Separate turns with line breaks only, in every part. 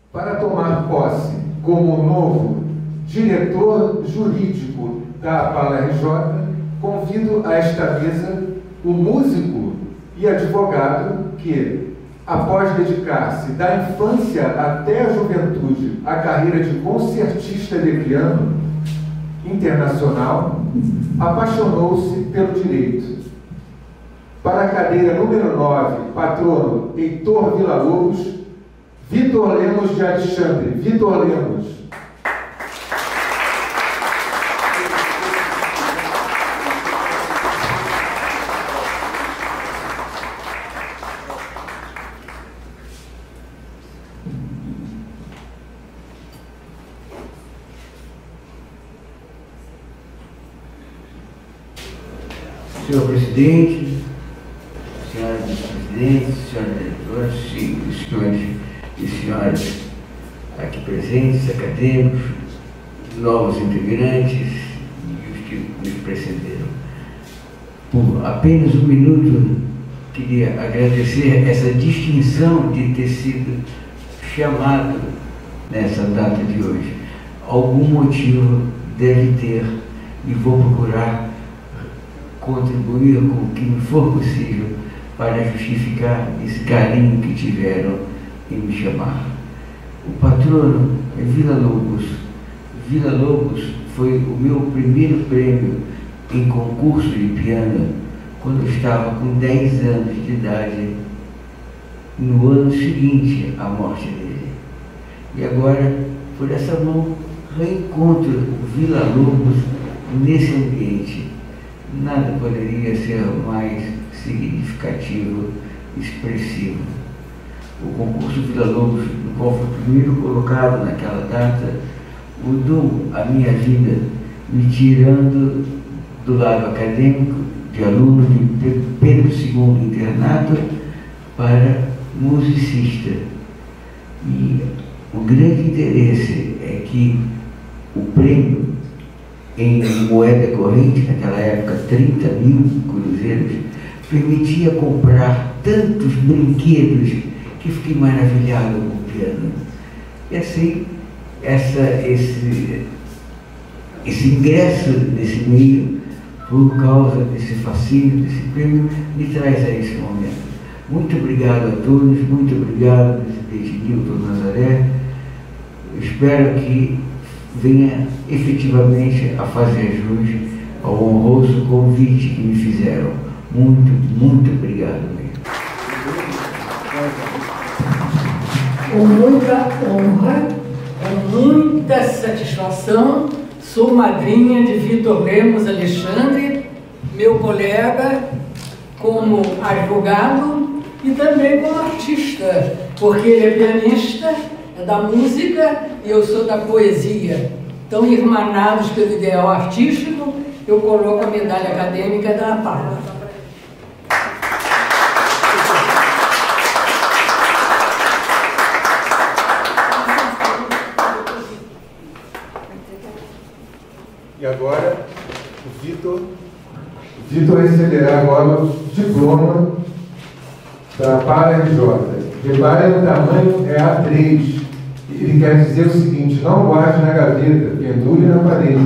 Para tomar posse como novo diretor jurídico da APALA RJ, convido a esta mesa o músico e advogado que, após dedicar-se da infância até a juventude à carreira de concertista de piano internacional, apaixonou-se pelo direito. Para a cadeira número 9, patrono Heitor Villa-Lobos, Vitor Lemos de Alexandre. Vitor Lemos.
Senhor presidente, senhoras vice-presidentes, senhoras diretoras, senhores e senhoras aqui presentes, acadêmicos, novos integrantes e os que nos precederam. Por apenas um minuto, queria agradecer essa distinção de ter sido chamado nessa data de hoje. Algum motivo deve ter e vou procurar contribuir com o que me for possível para justificar esse carinho que tiveram em me chamar. O patrono é Villa-Lobos. Villa-Lobos foi o meu primeiro prêmio em concurso de piano quando eu estava com 10 anos de idade, no ano seguinte à morte dele. E agora, por essa mão, reencontro o Villa-Lobos nesse ambiente. Nada poderia ser mais significativo, expressivo. O concurso Villa-Lobos, no qual fui primeiro colocado naquela data, mudou a minha vida, me tirando do lado acadêmico, de aluno de Pedro II internato, para musicista. E o grande interesse é que o prêmio em moeda corrente, naquela época 30 mil cruzeiros, permitia comprar tantos brinquedos que fiquei maravilhado com o piano. E assim, esse ingresso nesse meio, por causa desse fascínio, desse prêmio, me traz a esse momento. Muito obrigado a todos, muito obrigado, presidente Nilton Nazaré. Eu espero que venha efetivamente a fazer jus ao honroso convite que me fizeram. Muito, muito obrigado mesmo.
Com muita honra, com muita satisfação, sou madrinha de Vitor Lemos Alexandre, meu colega como advogado e também como artista, porque ele é pianista, é da música e eu sou da poesia. Então, irmanados pelo ideal artístico, eu coloco a medalha acadêmica da APALA.
E agora, o Vitor receberá agora o diploma da APALA RJ. Reparem, o tamanho é A3. Ele quer dizer o seguinte: não guarde na gaveta, pendure na parede.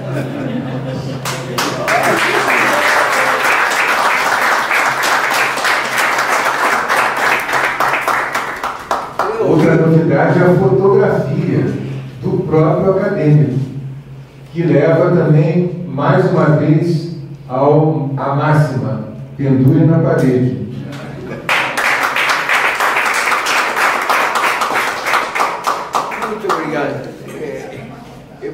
Outra novidade é a fotografia do próprio acadêmico, que leva também, mais uma vez, à máxima: pendure na parede.
Muito obrigado.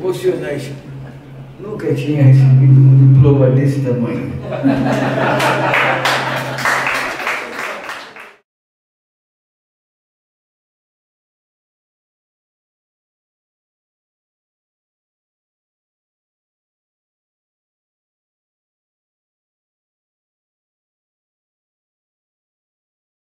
Emocionante. Nunca tinha recebido um diploma desse tamanho.